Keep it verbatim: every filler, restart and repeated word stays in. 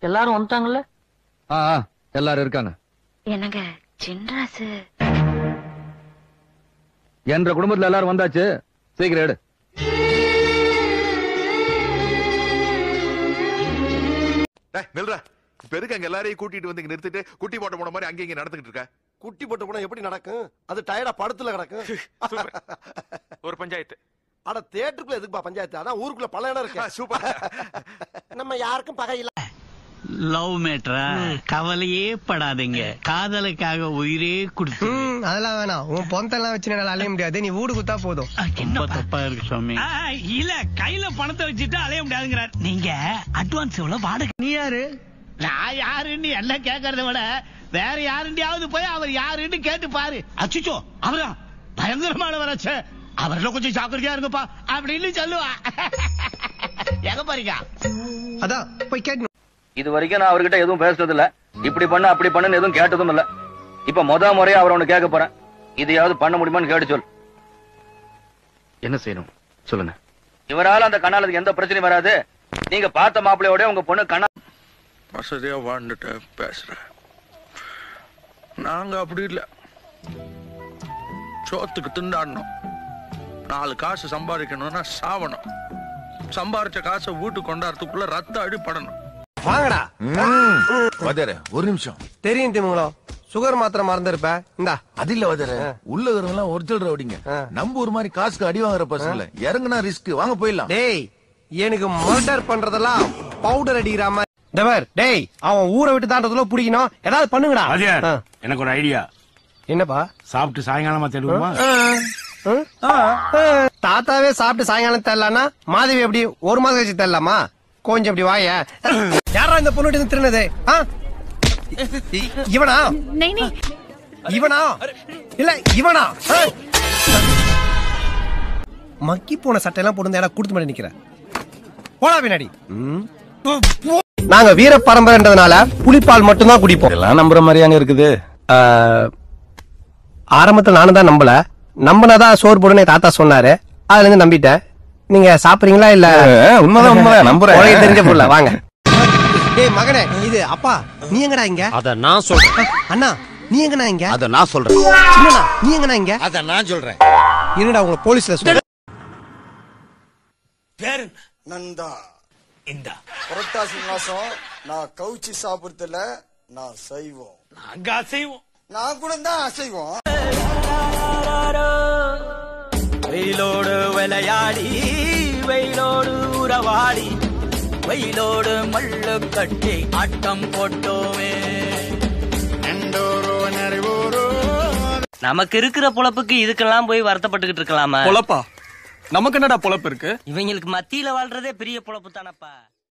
எல்லாரும் வந்துட்டாங்கல்ல? ஆ எல்லாரும் இருக்காங்க. என்னங்க சின்ராசு என்ற குடும்பத்துல எல்லாரும் வந்தாச்சு, சீக்கிரம் எடு. நில்றா, இப்ப எதுக்கு அங்க எல்லாரையும் கூட்டிட்டு வந்து நிறுத்திட்டு குட்டி போட்ட போன மாதிரி அங்க இங்க நடந்துகிட்டு இருக்க? குட்டி போட்ட போனா எப்படி நடக்கும்? அது டயர்டா படத்துல கிடக்கும். ஒரு பஞ்சாயத்து. அட தியேட்டருக்குள்ள எதுக்குப்பா பஞ்சாயத்து? அதான் ஊருக்குள்ள பல இடம் இருக்கு. சூப்பர். நம்ம யாருக்கும் பகை இல்ல. லவ் மேட்டரா? கவலையே படாதீங்க, காதலுக்காக உயிரே கொடுத்து. அதெல்லாம் வேணாம், உன் பொந்தெல்லாம் வச்சு என்னால அலைய முடியாது, நீ வீடு குத்தா போதும். ரொம்ப தப்பா இருக்கு சுவாமி. இல்ல, கையில பணத்தை வச்சுட்டு அலைய முடியாதுங்கிறார். நீங்க அட்வான்ஸ் எவ்வளவு வாடகை? நீ யாரு? நான் யாருன்னு என்ன கேட்கறத விட வேற யாருண்டியாவது போய் அவர் யாருன்னு கேட்டு பாரு. அச்சுச்சோ, அவரா பயங்கரமானவராச்சே, அவர்ல கொஞ்சம் ஜாக்கிரதையா இருங்கப்பா அப்படின்னு சொல்லுவா. எங்க பாருங்க, அதான் போய் கேட்டு. இது வரைக்கும் நான் அவர்கிட்ட எதுவும் பேசுறது இல்ல, இப்படி பண்ண அப்படி பண்ணுன்னு எதுவும் கேட்டதும் இல்ல. இப்ப முத முறையா அவர் ஒண்ணு கேட்க போறேன், இதையாவது பண்ண முடியுமான்னு கேட்டு சொல். என்ன செய்யணும் சொல்லுங்க. இவரால அந்த கண்ணாலுக்கு எந்த பிரச்சனையும் வராது. நீங்க பார்த்த மாப்பிள்ளையோட உங்க பொண்ணு கண்ணா வசதியா வாழ்ந்துட்டு பேசுறேன். நாங்க அப்படி இல்ல, சோத்துக்கு திண்டாடணும், நாலு காசு சம்பாதிக்கணும்னா சாவணும், சம்பாதிச்ச காசை வீட்டுக்கு கொண்டாடுறதுக்குள்ள ரத்த அடிப்படணும். வாங்கடா வதர ஒரு நிமிஷம். தெரியும் திமுங்களோ, சுகர் மாத்திரை மறந்துருப்ப. இந்தா. அது இல்ல வதர, உள்ள இருக்கிறவங்க ஒரிஜினல் ரவுடிங்க. நம்ம ஒரு மாதிரி காசுக்கு அடி வாங்குற பசங்க இறங்குனா ரிஸ்க், வாங்க போயிடலாம். டேய், எனக்கு மர்டர் பண்றதெல்லாம் பவுடர் அடிக்கிற மாதிரி. டவர் டேய், அவன் ஊரை விட்டு தாண்டதுல பிடிக்கணும், ஏதாவது பண்ணுங்கடா. எனக்கு ஒரு ஐடியா. என்னப்பா? சாப்பிட்டு சாயங்காலமா தேடுவோமா? தாத்தாவே சாப்பிட்டு சாயங்காலம் தரலானா மாதவி எப்படி ஒரு மாதம் கழிச்சு தரலாமா? கொஞ்சம் அப்படி வாய. யாரா இந்த பொண்ணு திருநது? இவனா இவனா இல்ல இவனா? மக்கி போன சட்டையெல்லாம் போட்டு இடம் கொடுத்து மாட்டே நிக்கிற. போடா பின்னாடி. நாங்க வீர பரம்பரைன்றதுனால புலிப்பால் மட்டும் தான் குடிப்போம். எல்லாம் நம்புற மாதிரியாங்க இருக்குது. ஆரம்பத்துல நானும் தான் நம்பல, நம்பினாதான் சோறு போடுன்னு தாத்தா சொன்னாரு, அதுல இருந்து நம்பிட்டேன். நீங்க சாப்பிடுறீங்களா? இல்ல உண்மைதான் உண்மைதான் நம்புறேன். தெரிஞ்ச புள்ள வாங்க. ஏய் மகனே, இது அப்பா நீ எங்கடா இங்க? அத நான் சொல்றேன். அண்ணா நீ எங்கடா இங்க? அத நான் சொல்றேன். சின்னண்ணா நீ எங்கடா இங்க? அத நான் சொல்றேன். என்னடா உங்களை போலீஸ்ல சொல்ற? பேரு நந்தா. இந்த புரட்டாசி மாசம் நான் கவுச்சி சாப்பிடுறதுல நான் செய்வோம். நாங்க அசைவோம். நான் கூட தான் அசைவோம். வெயிலோடு விளையாடி வெயிலோடு உறவாடி வெயிலோடு மல்லு கட்டி ஆட்டம் போட்டோமே. நமக்கு இருக்கிற பொழப்புக்கு இதுக்கெல்லாம் போய் வருத்தப்பட்டுக்கிட்டு இருக்கலாமா? பொழப்பா? நமக்கு என்னடா பொழப்பு இருக்கு? இவங்களுக்கு மத்தியில வாழ்றதே பெரிய பொழப்பு தானப்பா.